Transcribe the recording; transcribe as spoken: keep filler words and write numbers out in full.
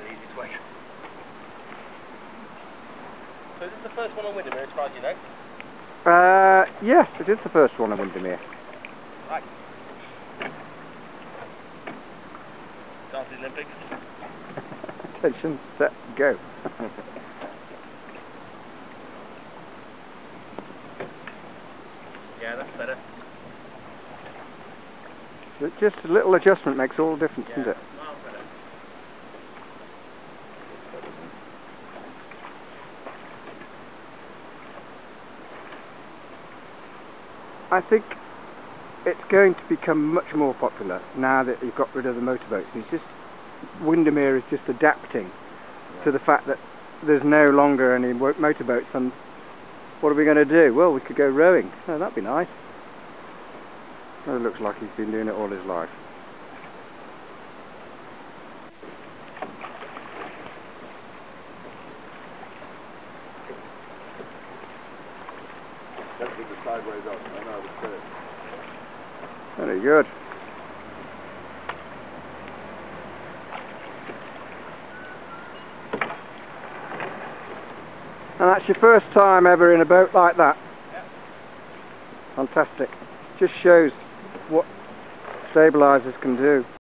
easiest way. So is this the first one on Windermere as far as you know? Uh, yes, it is the first one on Windermere. Right. Start the Olympics. Attention, set, go. Yeah, that's better. Just a little adjustment makes all the difference, Yeah, doesn't it? miles better. I think it's going to become much more popular now that you've got rid of the motorboats. It's just, Windermere is just adapting yeah. to the fact that there's no longer any motorboats, and what are we going to do? Well, we could go rowing. Oh, that'd be nice. Oh, it looks like he's been doing it all his life. Don't keep the sideways up. I know it's good. Very good. And that's your first time ever in a boat like that? Yep. Fantastic. Just shows what stabilisers can do.